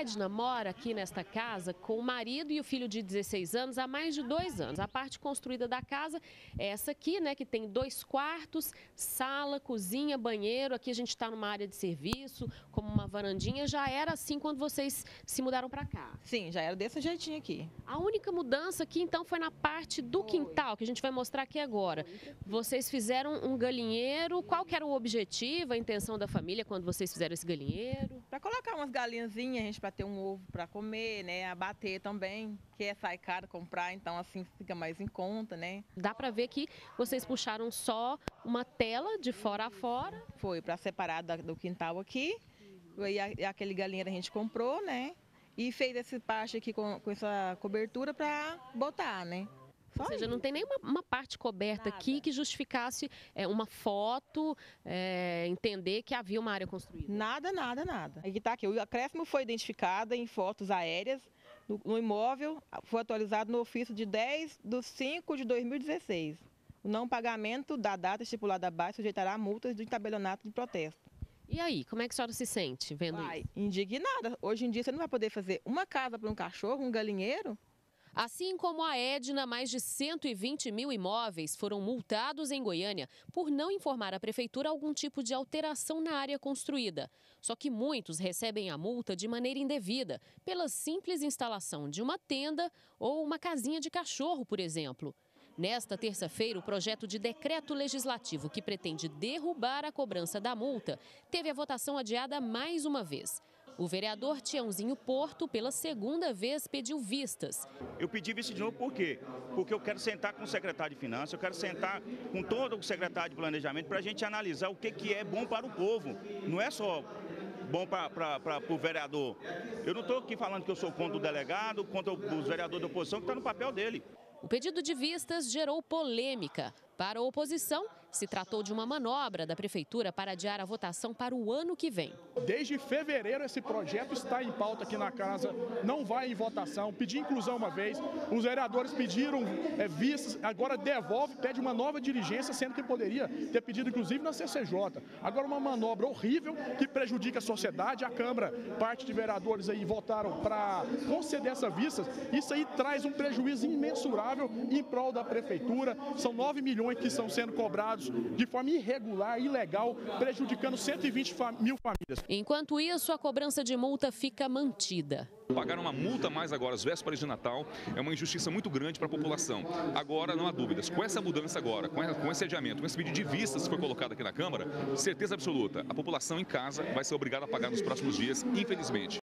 Edna mora aqui nesta casa com o marido e o filho de 16 anos há mais de 2 anos. A parte construída da casa é essa aqui, né, que tem 2 quartos, sala, cozinha, banheiro. Aqui a gente está numa área de serviço, como uma varandinha. Já era assim quando vocês se mudaram para cá? Sim, já era desse jeitinho aqui. A única mudança aqui, então, foi na parte do quintal, que a gente vai mostrar aqui agora. Vocês fizeram um galinheiro. Qual que era o objetivo, a intenção da família quando vocês fizeram esse galinheiro? Para colocar umas galinhazinhas, a gente para ter um ovo para comer, né? Abater também, que sai caro comprar, então assim fica mais em conta, né? Dá para ver que vocês puxaram só uma tela de fora a fora. Foi para separar do quintal aqui. E aquele galinheiro a gente comprou, né? E fez esse parte aqui com essa cobertura para botar, né? Ou seja, não tem nenhuma parte coberta aqui que justificasse uma foto, entender que havia uma área construída. Nada, nada, nada. Aqui está aqui. O acréscimo foi identificado em fotos aéreas no imóvel, foi atualizado no ofício de 10/5/2016. O não pagamento da data estipulada abaixo sujeitará a multas do tabelionato de protesto. E aí, como é que a senhora se sente vendo isso? Indignada. Hoje em dia você não vai poder fazer uma casa para um cachorro, um galinheiro? Assim como a Edna, mais de 120 mil imóveis foram multados em Goiânia por não informar à prefeitura algum tipo de alteração na área construída. Só que muitos recebem a multa de maneira indevida, pela simples instalação de uma tenda ou uma casinha de cachorro, por exemplo. Nesta terça-feira, o projeto de decreto legislativo que pretende derrubar a cobrança da multa teve a votação adiada mais uma vez. O vereador Tiãozinho Porto, pela segunda vez, pediu vistas. Eu pedi vista de novo por quê? Porque eu quero sentar com o secretário de Finanças, eu quero sentar com todo o secretário de Planejamento para a gente analisar o que é bom para o povo. Não é só bom para o vereador. Eu não estou aqui falando que eu sou contra o delegado, contra os vereadores da oposição, que está no papel dele. O pedido de vistas gerou polêmica. Para a oposição, se tratou de uma manobra da prefeitura para adiar a votação para o ano que vem. Desde fevereiro esse projeto está em pauta aqui na casa, não vai em votação, pedi inclusão uma vez, os vereadores pediram vistas, agora devolve, pede uma nova diligência, sendo que poderia ter pedido inclusive na CCJ. Agora uma manobra horrível que prejudica a sociedade, a Câmara, parte de vereadores aí votaram para conceder essas vistas, isso aí traz um prejuízo imensurável em prol da prefeitura, são 9 milhões que estão sendo cobrados de forma irregular, ilegal, prejudicando 120 mil famílias. Enquanto isso, a cobrança de multa fica mantida. Pagar uma multa mais agora às vésperas de Natal é uma injustiça muito grande para a população. Agora, não há dúvidas, com essa mudança agora, com esse adiamento, com esse pedido de vistas que foi colocado aqui na Câmara, certeza absoluta, a população em casa vai ser obrigada a pagar nos próximos dias, infelizmente.